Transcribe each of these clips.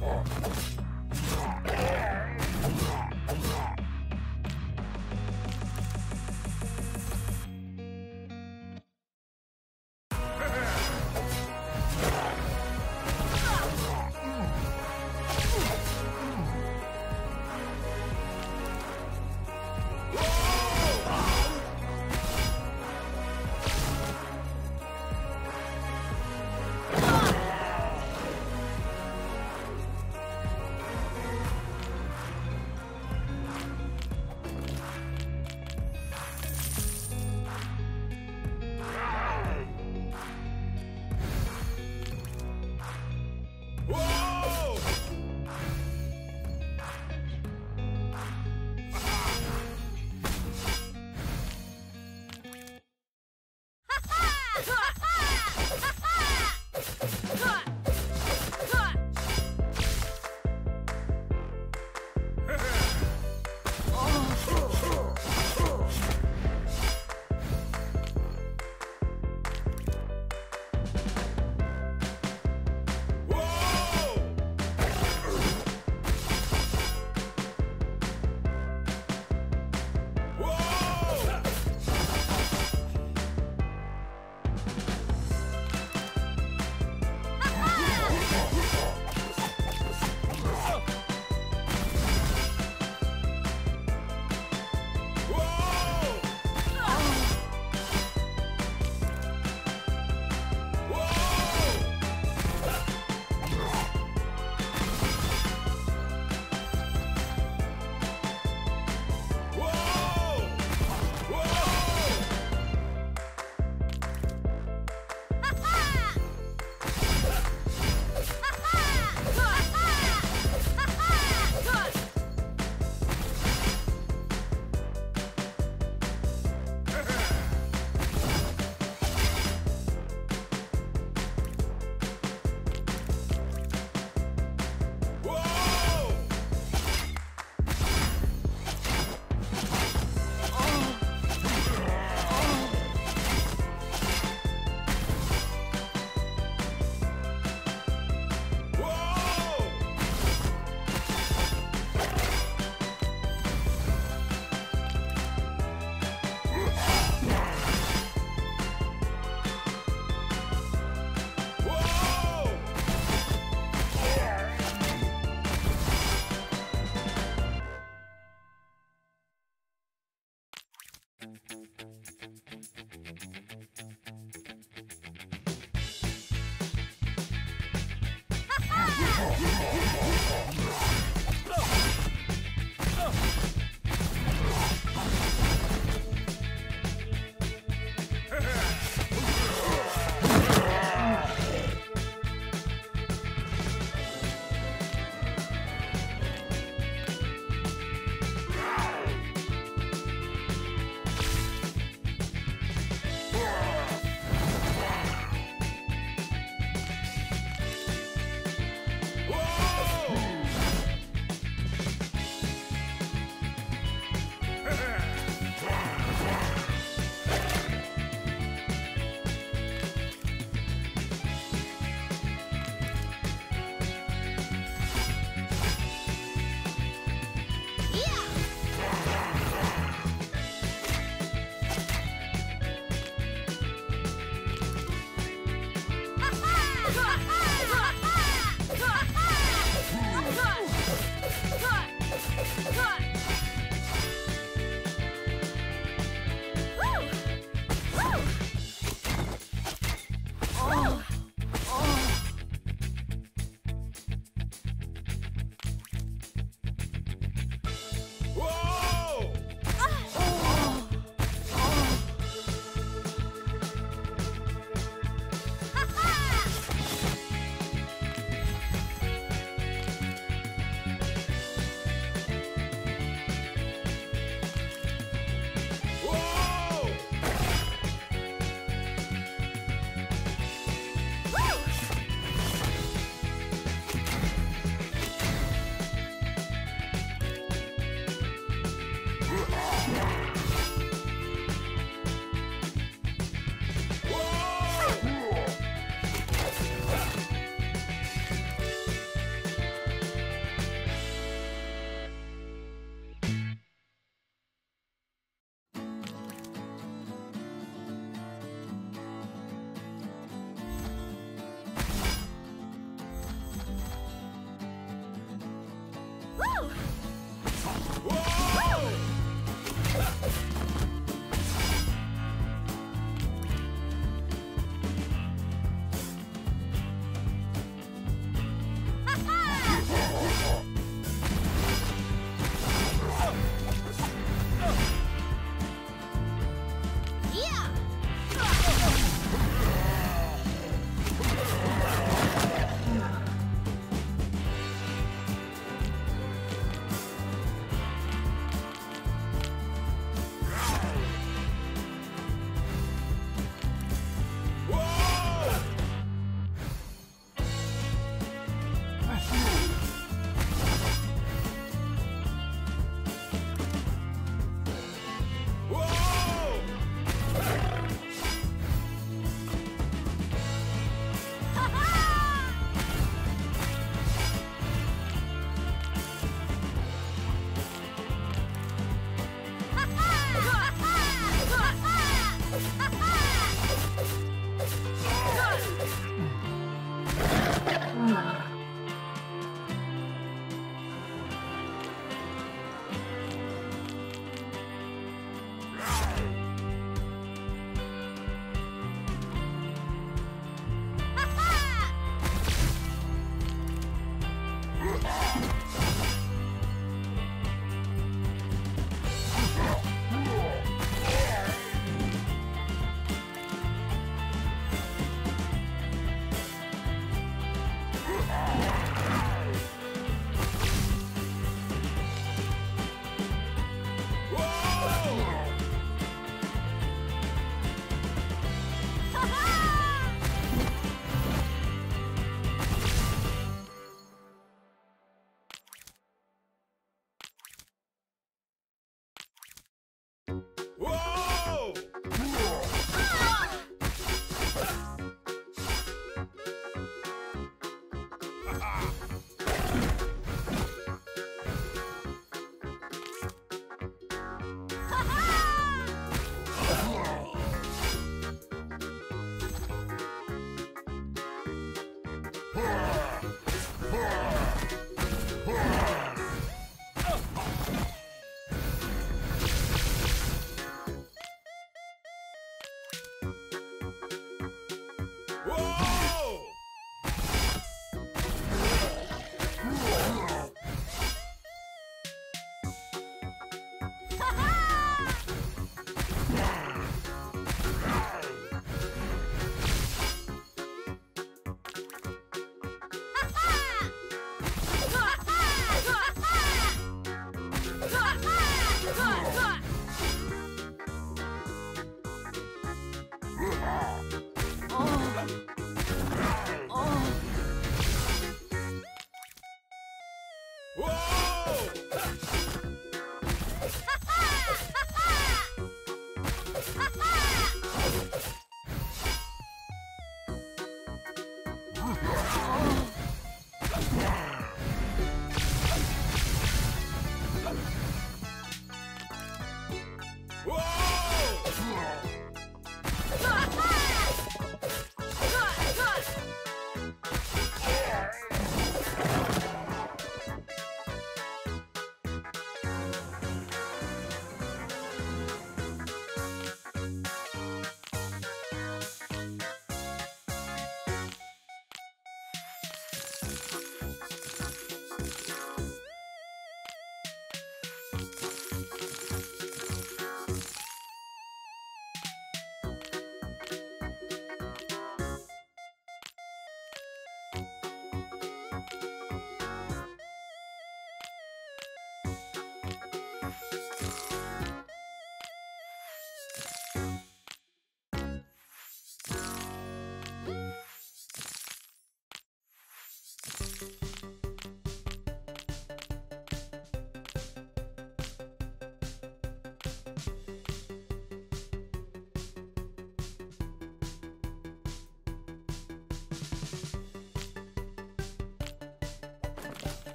Whoa!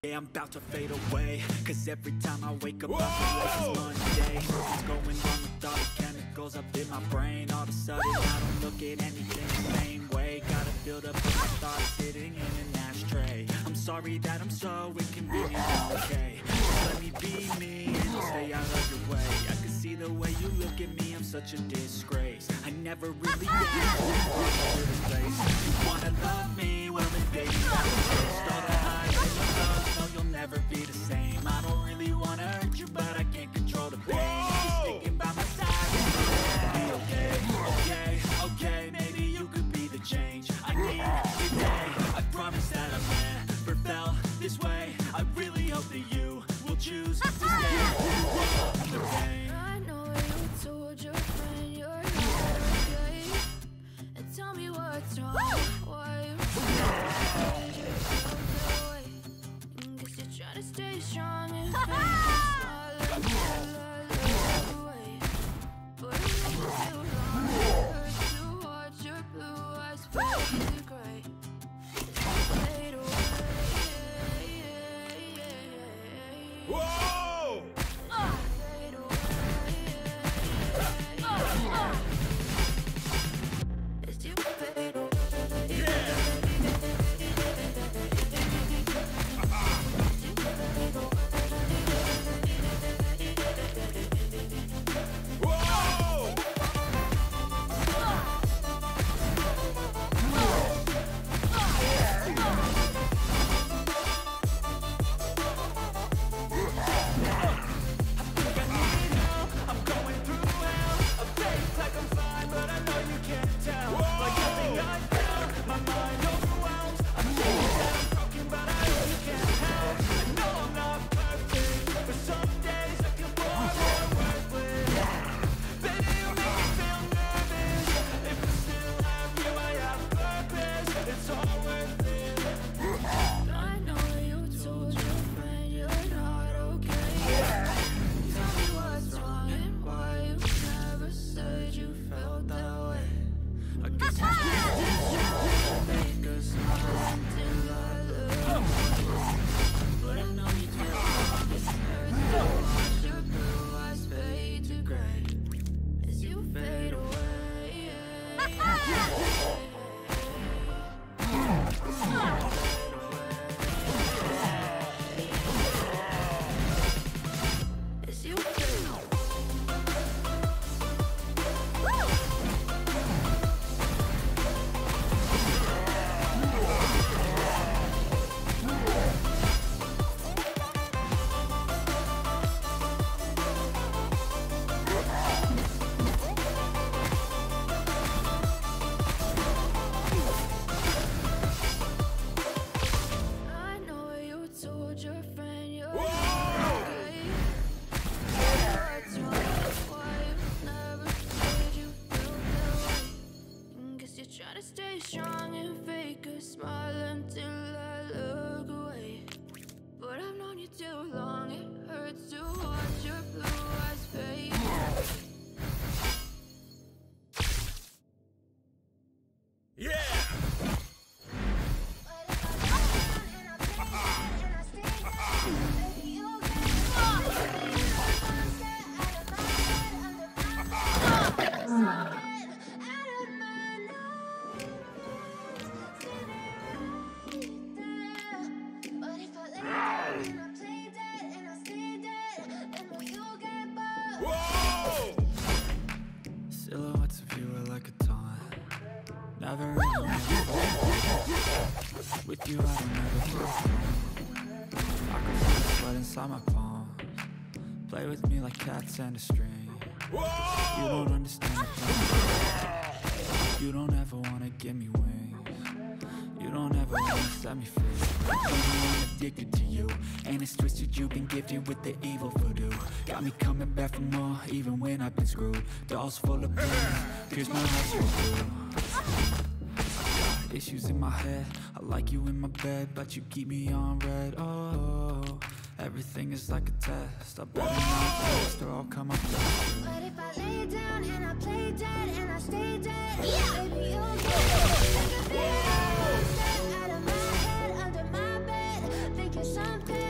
Yeah, I'm about to fade away, cause every time I wake up I feel like it's Monday. Something's going wrong with all the chemicals up in my brain. All of a sudden I don't look at anything the same way. Gotta build up all my thoughts sitting in an ashtray. I'm sorry that I'm so inconvenient, okay? Just let me be me and stay out of your way. I can see the way you look at me, I'm such a disgrace. I never really asked for this place. You wanna love me? Well then baby, I resist all the highs and the lows. No, you'll never be the same. I don't really wanna hurt you, but I can't control the pain. You're sticking by my side, be okay, okay, okay. Maybe you could be the change I need today. I promise that I've never felt this way. I really hope that you will choose to stay through the pain. I know you told your friend you're not okay, and tell me what's wrong. Why you said you felt that way? Guess you're trying to stay strong and fake a smile until I look away. But it takes too long. It hurts to watch your blue eyes fade to gray. Fade away. Whoa! Fade away. As you fade away. Whoa! I'm going through hell. A face like I'm fine, but I know you can't tell. Like nothing I felt, my mind overwhelmed. I'm thinking that I'm broken, but I know you can't help. I know I'm not perfect, but some days I can pour more worthless. Baby, you make me feel nervous. If I still have you, I have purpose. It's all worth it. I know you told your friend you're not okay. Tell me what's wrong and why you never said you felt that way. I guess you just make us smile until I look. But I know you do. Hurts to watch your blue eyes fade to gray as you fade away. As you fade away. I know you told your friend you're not okay. What's wrong? Why you never said you felt that way? Guess you're trying to stay strong and fake a smile until I look away. But I've known you too long. It hurts to watch your blue eyes fade. Yeah! Whoa! Silhouettes of you are like a taunt. Never really with you, I don't ever feel calm. I can feel the sweat inside my palms. Play with me like cats and a string. You Whoa! don't understand the pain. You don't ever wanna give me wings. You don't ever wanna set me free. I'm addicted to you, and it's twisted. You've been gifted with the evil voodoo. Got me coming back for more, even when I've been screwed. Dolls full of pain, here's my heart through. Issues in my head, I like you in my bed, but you keep me on red. Oh, everything is like a test. I better not test or I'll come up with. But if I lay down and I play dead and I stay dead, baby, you'll get sick of it. Step out of my head, under my bed, thinking something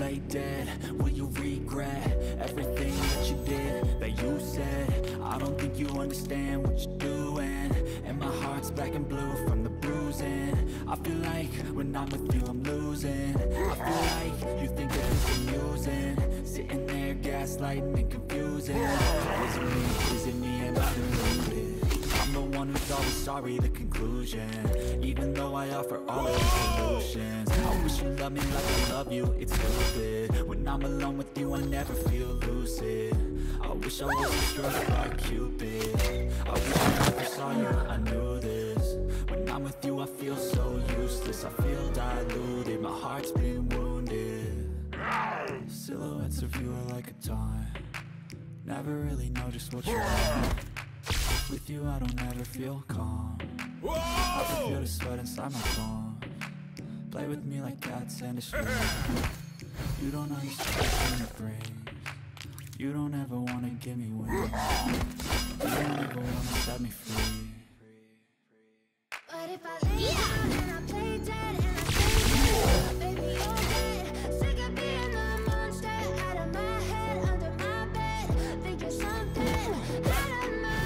lay dead? Will you regret everything that you did, that you said? I don't think you understand what you're doing, and my heart's black and blue from the bruising. I feel like when I'm with you I'm losing. I feel like you think that this is amusing, sitting there gaslighting and confusing. Is it me, am I deluded? I'm the one who's always sorry, the conclusion, even though I offer all of the solutions. I wish you loved me like I love you, it's stupid. When I'm alone with you I never feel lucid. I wish I wasn't struck by Cupid. I wish I never saw you, I knew this. When I'm with you I feel so useless, I feel diluted, my heart's been wounded. Silhouettes of you are like a taunt, never really know just what you want. With you I don't ever feel calm, I can feel the sweat inside my palms. Play with me like cats and a string. You don't understand what it brings. You don't ever wanna give me wings. You don't ever wanna set me free. But if I lay down and I play dead and I stay dead, baby you're dead. Sick of being the monster out of my head, under my bed. Think you're something out of my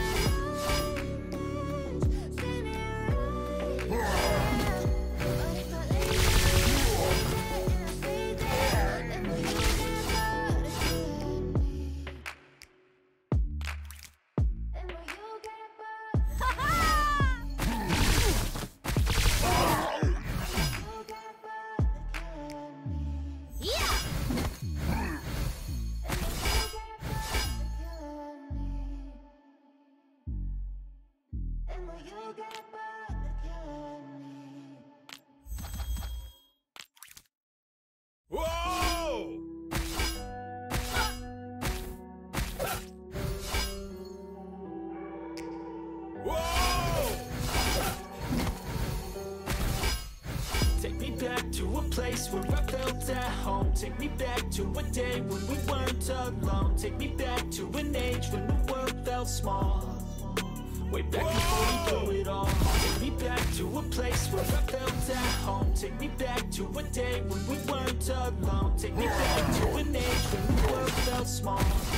reach. See me right now. But if I lay down and I stay dead, then will you get bored again? Then will you get bored? Whoa! Whoa! Take me back to a place where I felt at home. Take me back to a day when we weren't alone. Take me back to an age when the world felt small, way back before we blew it all. Take me back to a place where I felt at home. Take me back to a day when we weren't alone. Take me back to an age when the world felt small,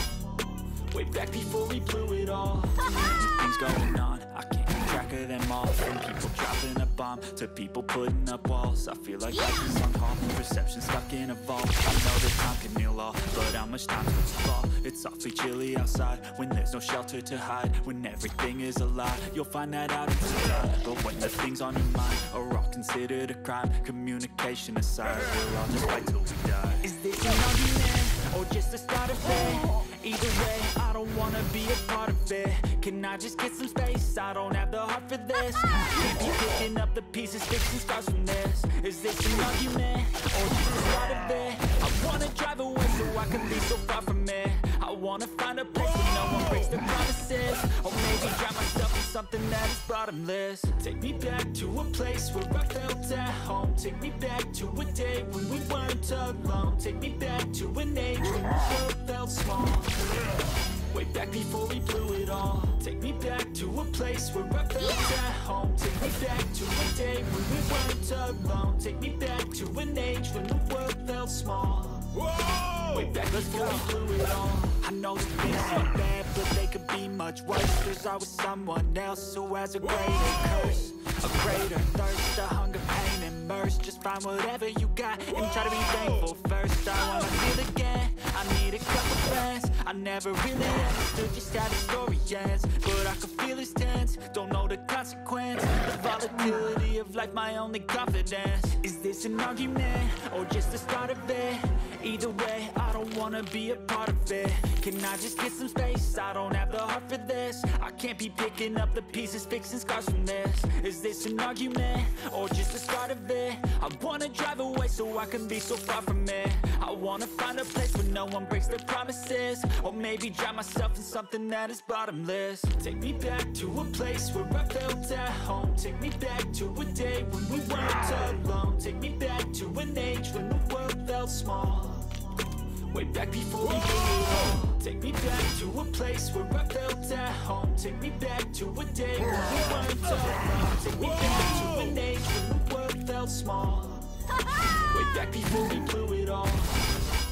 way back before we blew it all. Too many things going on, I can't keep track of them all. From people dropping a bomb to people putting up walls, I feel like life is on hold, perception stuck in a vault. I know that time can heal all, but how much time till it's fall? It's awfully chilly outside when there's no shelter to hide. When everything is a lie, you'll find that out in time. But when the things on your mind are all considered a crime, communication aside, we'll all just fight till we die. Is this an argument or just the start of it? Either way, I don't wanna be a part of it. Can I just get some space? I don't have the heart for this. Can't be picking up the pieces, fixing scars from this. Is this an argument or just the start of it? I wanna drive away so I can be so far from it. I wanna find a place where no one breaks their promises, or maybe drown myself in something that is bottomless. Take me back to a place where I felt at home. Take me back to a day when we weren't alone. Take me back to an age when the world felt small, way back before we blew it all. Take me back to a place where I felt at home. Take me back to a day when we weren't alone. Take me back to an age when the world felt small, Whoa! way back before we blew it all. I know that things are bad, but they could be much worse. There's always someone else who has a greater curse, a greater thirst, a hunger, pain, and mercy. Just find whatever you got and try to be thankful first. I wanna feel again, I need a couple friends. I never really understood just how the story ends, but I can feel it's tense, don't know the consequence. The volatility of life, my only confidence. Is this an argument or just the start of it? Either way, I don't wanna be a part of it. Can I just get some space? I don't have the heart for this. I can't be picking up the pieces, fixing scars from this. Is this an argument or just the start of it? I wanna drive away so I can be so far from it. I wanna find a place where no one breaks their promises, or maybe drown myself in something that is bottomless. Take me back to a place where I felt at home. Take me back to a day when we weren't alone. Take me back to an age when the world felt small, way back before we blew it all. Take me back to a place where I felt at home. Take me back to a day when we weren't alone. Take me back to an age when the world felt small, way back before we blew it all.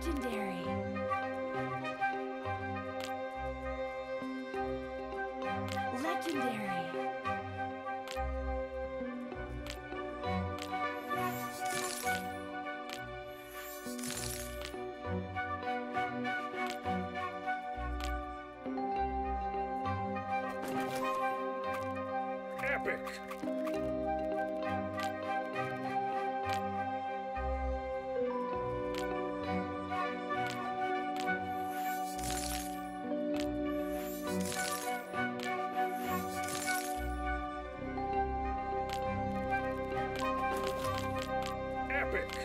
Legendary. Legendary. Epic. Epic.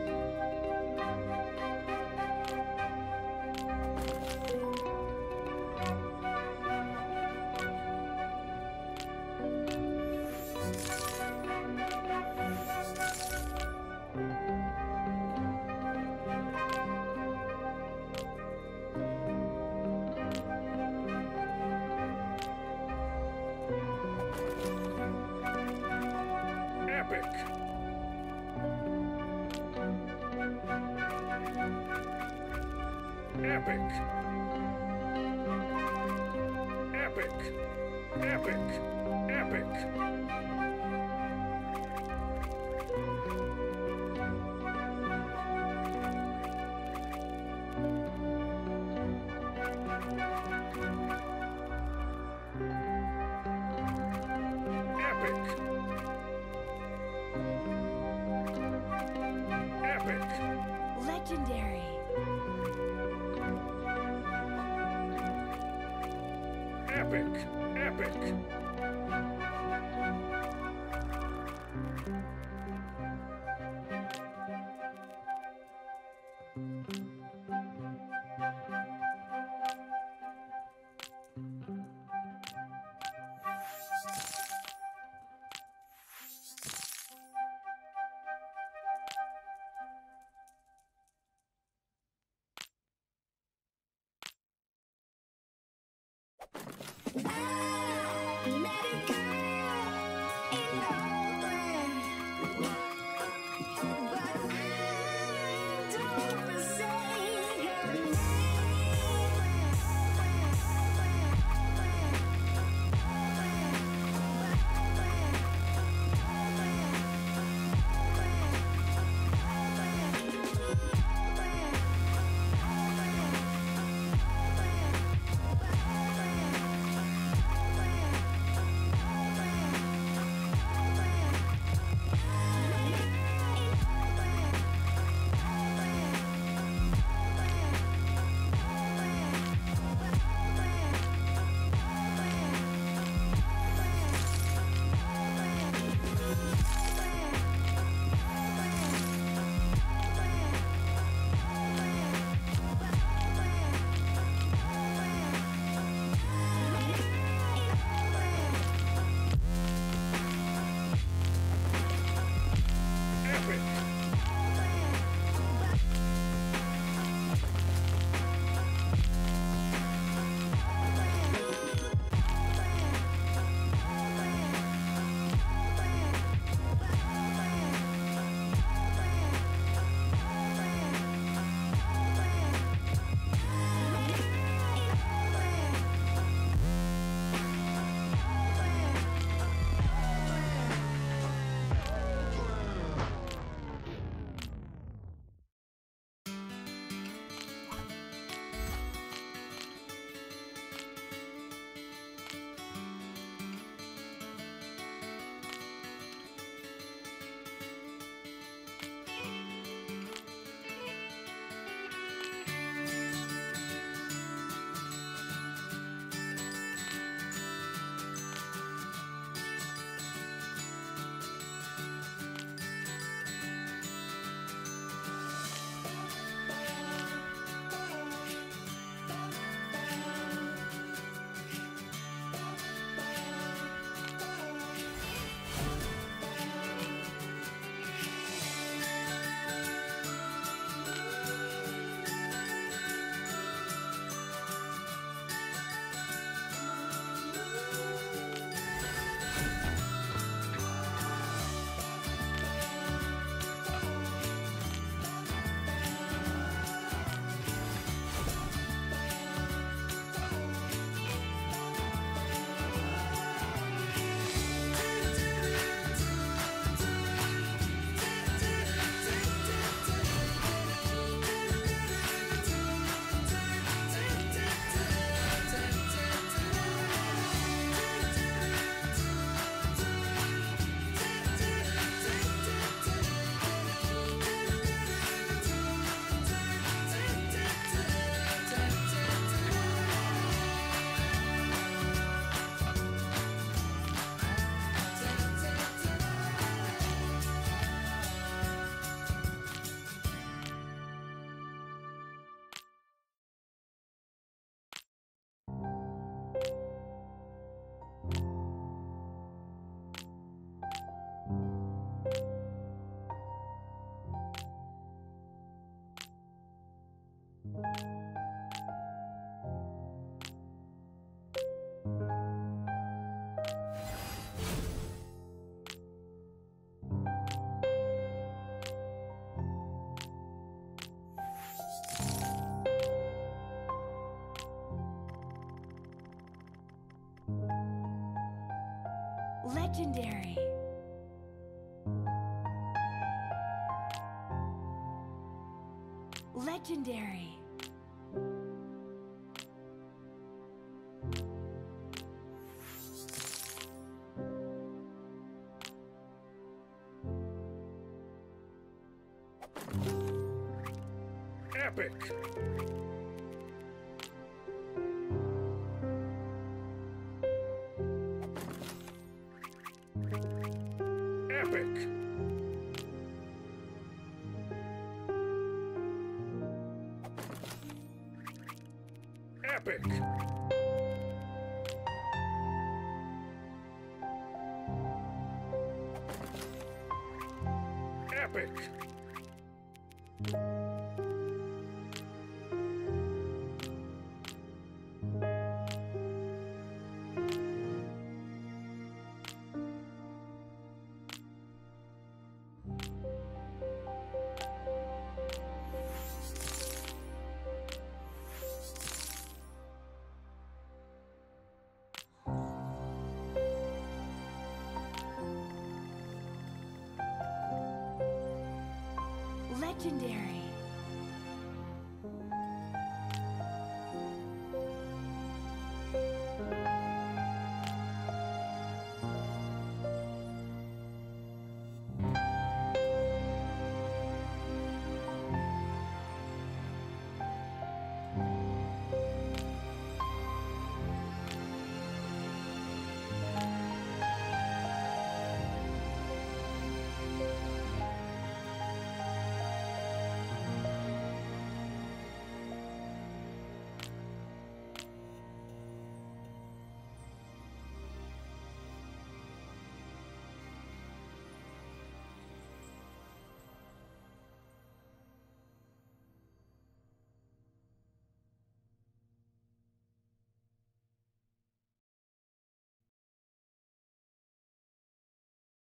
Epic. Epic. Epic. Epic. Epic. Epic. Epic. Legendary. Epic. Epic. Legendary. Epic. Epic. Epic. Epic. Legendary.